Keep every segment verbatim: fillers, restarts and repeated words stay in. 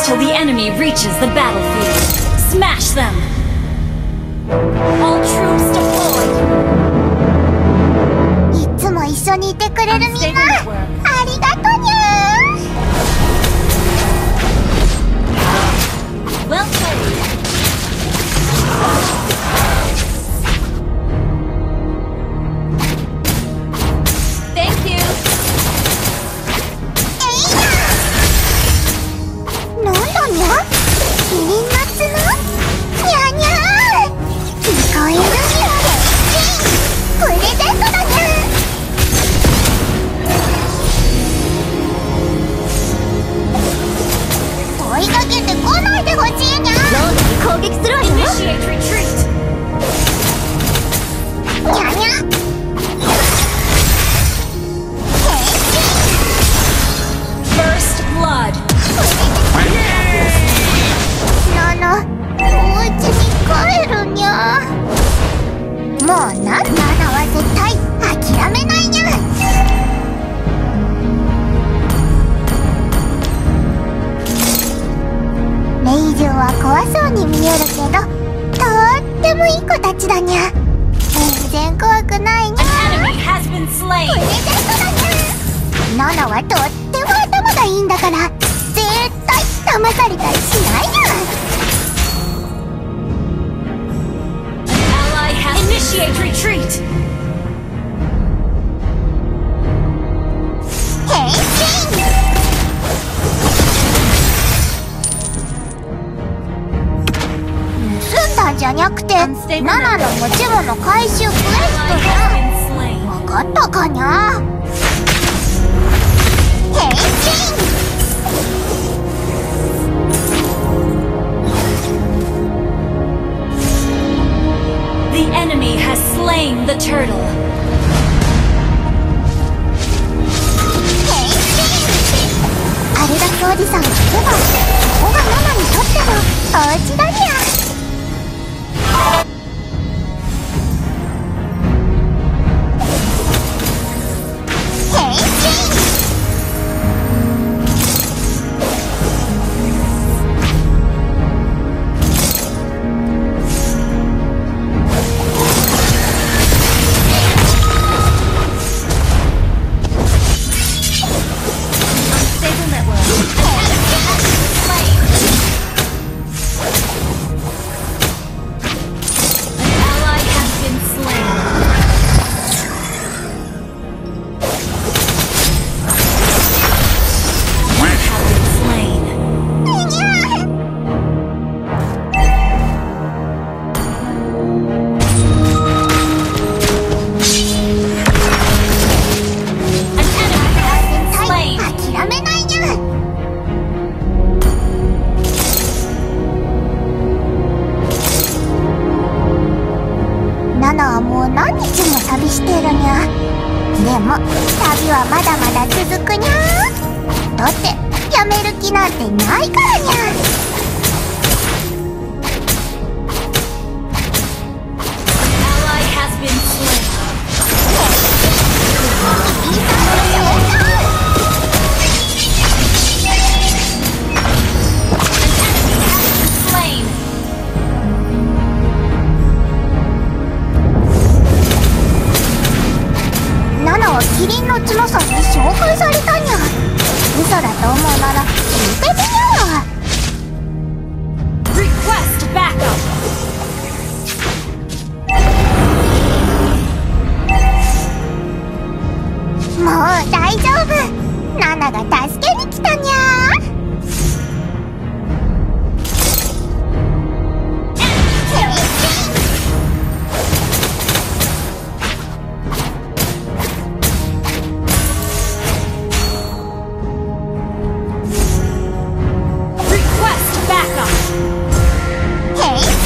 till the enemy reaches the battlefield. Smash them! All troops deployed! いつも一緒にいてくれるみんな、ありがとにゃー。 Well played! Thank you! なんだにゃ？キリンの角？にゃにゃー！聞こえるにゃ？プレゼントだにゃ！追いかけてこないでほしいにゃ！ロードに攻撃するわよ！ Initiate retreat! にゃにゃ！変身！ First blood! ナナ、お家に帰るにゃ。もうな、ナナは絶対諦めないにゃ。レイジュンは怖そうに見えるけど、とってもいい子たちだにゃ。全然怖くないにゃ。 An enemy has been プ slain! レゼントだにゃ。ナナはとっても頭がいいんだから、絶対騙されたりしないにゃ。 Initiate retreat! 変身！盗んだんじゃなくて、ナナの持ち物回収クエスト Ally じゃ。 has been slain! わかったかにゃ？変身！ The enemy has slain the turtle! アルダスおじさんがいれば、ここがナナにとってのお家だにゃ。変身！ Unstable network! An ally has been slain! You have been slain! 諦めないにゃ。ナナはもう何日も旅してるにゃ。でも旅はまだまだ続くにゃ。だってやめる気なんてないからにゃ。 Ally has been slain! いいかもしれない。 Slain! ナナはキリンの角さんに紹介されたにゃ。嘘だと思うなら聞いてみよう。 Request backup! もう大丈夫。ナナが助けに来たにゃ。 Request backup! 変身！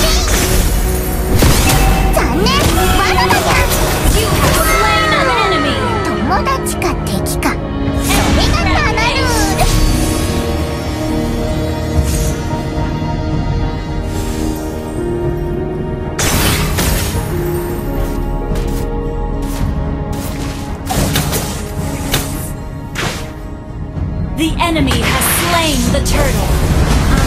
残念、まだだにゃ。 You have slain an enemy! 友達か敵か、それがナナルール。 The enemy has slain the turtle!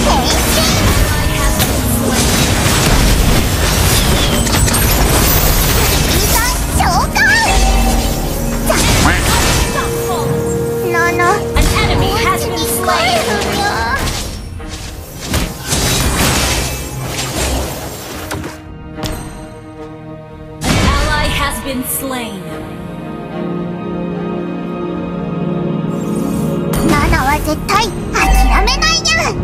Been slain. ナナは絶対諦めないにゃ。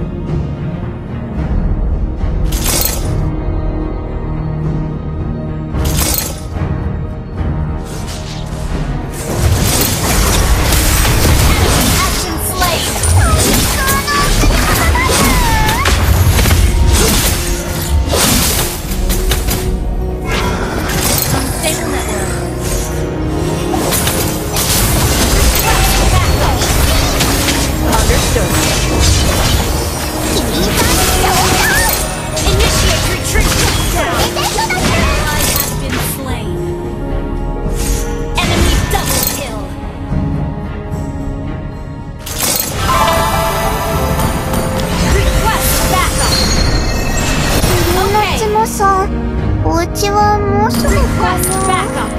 お家はもうすぐかな。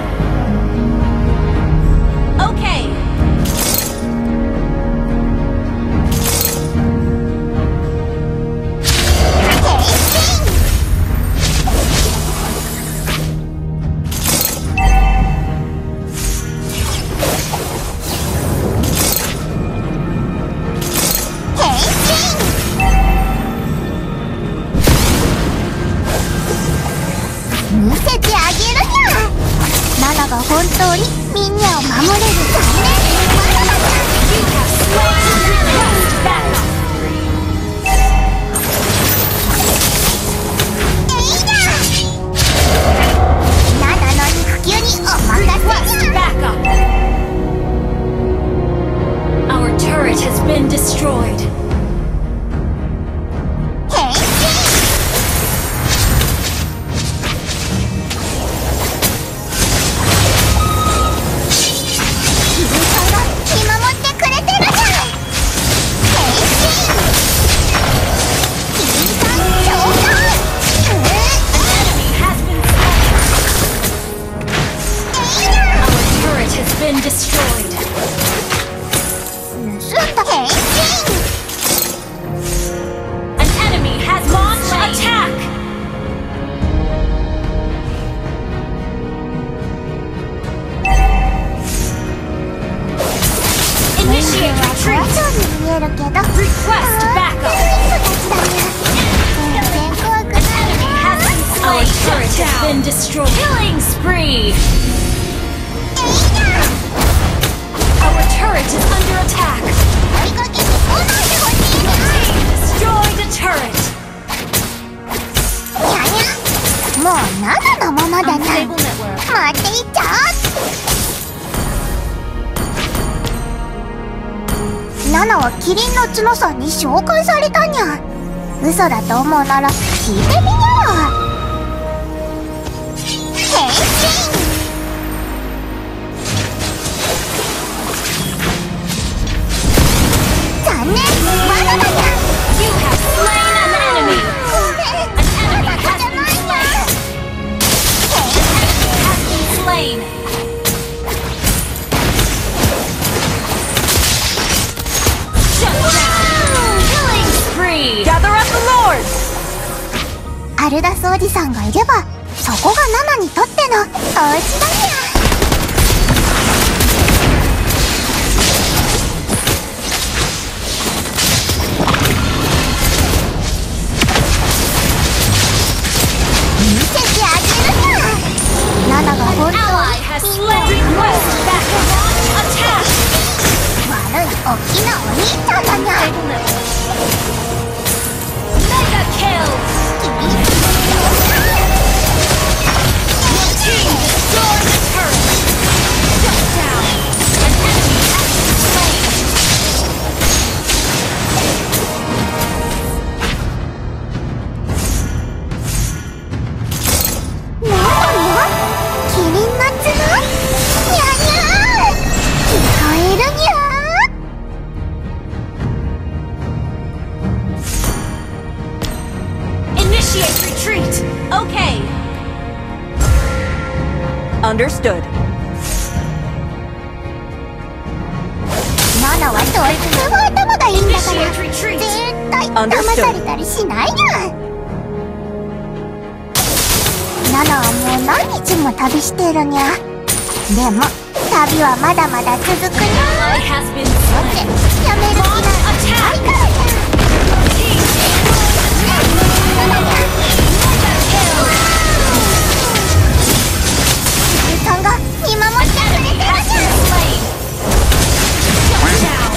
見せてあげるにゃ。ナナが本当にみんなを守れる残念まだだにゃ。えいにゃ。ナナの肉球にお任せにゃ。 Our turret has been destroyed. Been destroyed. An enemy has launched attack. Initiate retreat. Request backup. Our turret has been destroyed. Killing spree. Our turret is under attack. Destroy the turret. もうナナのものだな。待っていちゃう。ナナはキリンの角さんに紹介されたにゃ。嘘だと思うなら聞いてみにゃよ。変身。残念まだだにゃ。 You have slain an enemy. ごめん、ナナじゃないにゃ。 Has been slain. Shut down. Killing spree. Gather up the lords. アルダスおじさんがいればそこがナナにとってのお家だにゃ。見せてあげるにゃ。ナナが本当にみんなを守れる悪い大きなお兄ちゃんだにゃ。 Mega kill. Team destroy the turret. Understood. ナナはとっても頭がいいんだから Initiate retreat. 絶対騙されたりしないにゃ。ナナはもう何日も旅してるにゃ。でも旅はまだまだ続くにゃ。 Ally has been だって slain. やめる気なんてないからにゃ。さんが見守ってくれてるにゃ。 Slain. Shut down.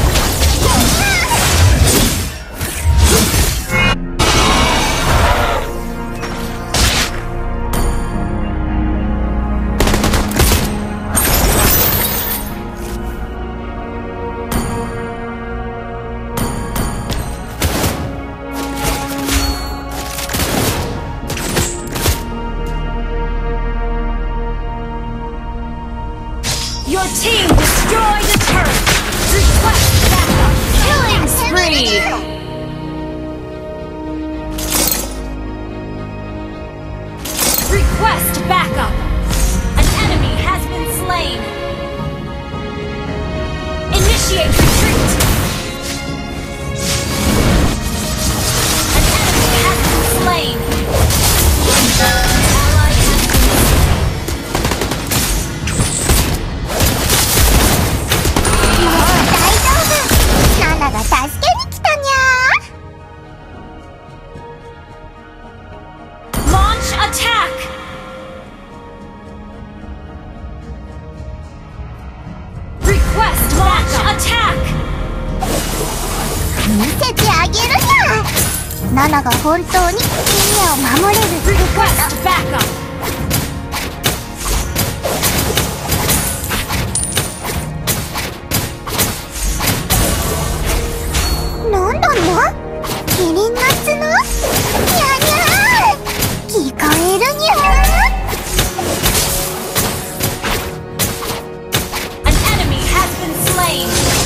Your team destroyed a turret. Request backup. Killing spree. Request backup. An enemy has been slain. Initiate retreat. An enemy has been slain. Ally has been ナナが助けに来たにゃ。 Launch attack! Request launch attack! 見せてあげるにゃ。ナナが本当にみんなを守れるってこと。 Request backup! なんだの？キリンの角？にゃにゃー。聞こえるにゃ。 An enemy has been slain!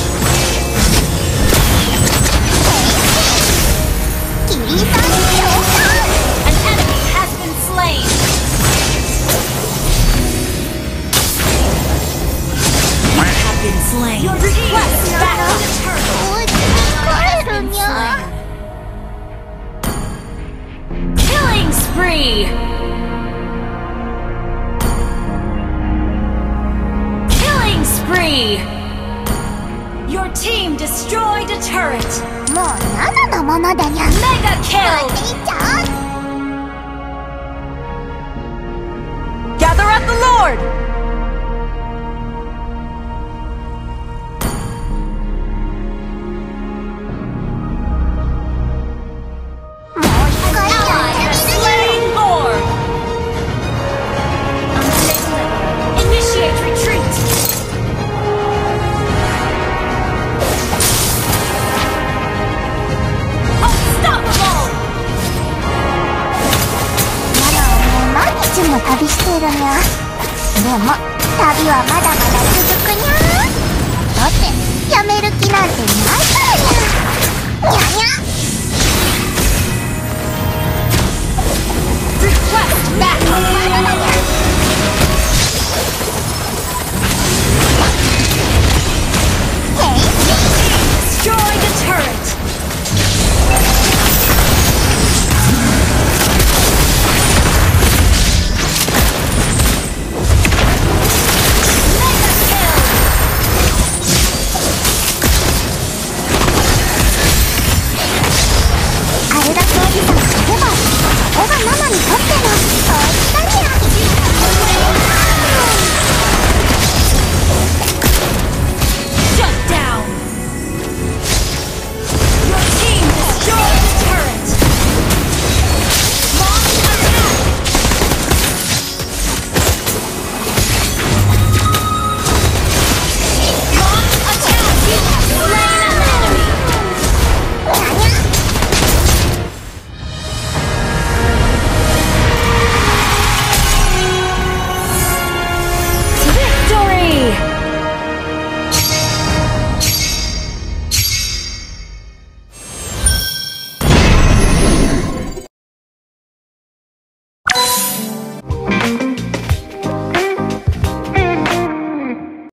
キリンさんに召喚。 An enemy has been slain! You have been slain! Your request backup! おうちに帰るにゃ。 Killing spree! Killing spree! Your team destroyed a turret! もうナナのものだにゃ。 Mega お kill! じいちゃん。 Gather at the Lord! もう一回やってみるにゃ。 Slain Lord! Initiate retreat! Unstoppable! ナナはもう何日も旅してるにゃ。でも旅はまだまだ続くにゃ。